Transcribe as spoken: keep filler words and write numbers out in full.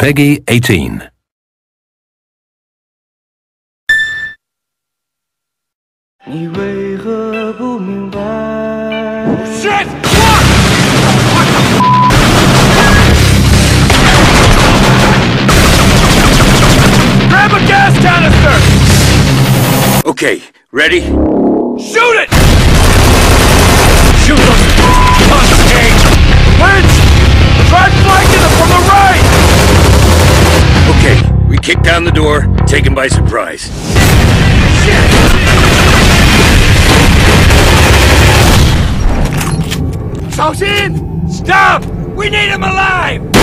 Peggy eighteen. Shit! Grab a gas canister! Okay, ready? Shoot it! Shoot them! Punch, Kane! Lynch! Try flanking them from the right! Okay, we kick down the door, take him by surprise. Shit! Stop! We need him alive!